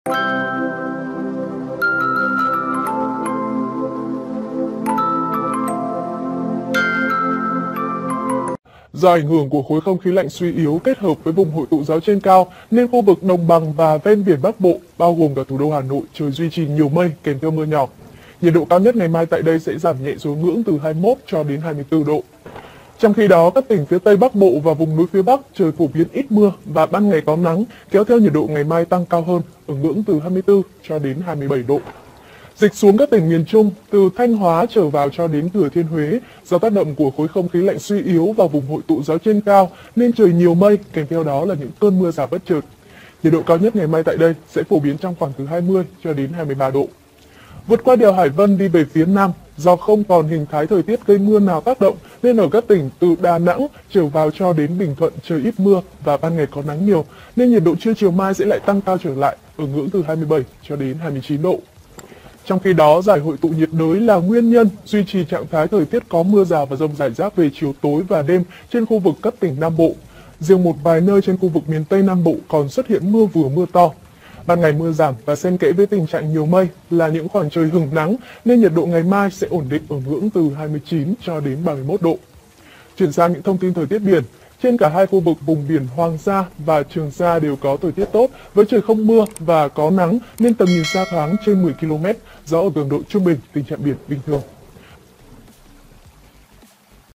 Do ảnh hưởng của khối không khí lạnh suy yếu kết hợp với vùng hội tụ gió trên cao nên khu vực đồng bằng và ven biển Bắc Bộ, bao gồm cả thủ đô Hà Nội, trời duy trì nhiều mây kèm theo mưa nhỏ. Nhiệt độ cao nhất ngày mai tại đây sẽ giảm nhẹ xuống ngưỡng từ 21 cho đến 24 độ. Trong khi đó, các tỉnh phía Tây Bắc Bộ và vùng núi phía Bắc trời phổ biến ít mưa và ban ngày có nắng, kéo theo nhiệt độ ngày mai tăng cao hơn ở ngưỡng từ 24 cho đến 27 độ. Dịch xuống các tỉnh miền Trung, từ Thanh Hóa trở vào cho đến Thừa Thiên Huế, do tác động của khối không khí lạnh suy yếu và vùng hội tụ gió trên cao nên trời nhiều mây, kèm theo đó là những cơn mưa rào bất chợt. Nhiệt độ cao nhất ngày mai tại đây sẽ phổ biến trong khoảng từ 20 cho đến 23 độ. Vượt qua đèo Hải Vân đi về phía Nam, do không còn hình thái thời tiết gây mưa nào tác động nên ở các tỉnh từ Đà Nẵng trở vào cho đến Bình Thuận trời ít mưa và ban ngày có nắng nhiều, nên nhiệt độ trưa chiều mai sẽ lại tăng cao trở lại ở ngưỡng từ 27 cho đến 29 độ. Trong khi đó, giải hội tụ nhiệt đới là nguyên nhân duy trì trạng thái thời tiết có mưa rào và dông rải rác về chiều tối và đêm trên khu vực các tỉnh Nam Bộ. Riêng một vài nơi trên khu vực miền Tây Nam Bộ còn xuất hiện mưa vừa mưa to. Ban ngày mưa giảm và xen kẽ với tình trạng nhiều mây là những khoảng trời hửng nắng nên nhiệt độ ngày mai sẽ ổn định ở ngưỡng từ 29 cho đến 31 độ. Chuyển sang những thông tin thời tiết biển. Trên cả hai khu vực vùng biển Hoàng Sa và Trường Sa đều có thời tiết tốt với trời không mưa và có nắng nên tầm nhìn xa thoáng trên 10 km, gió ở cường độ trung bình, tình trạng biển bình thường.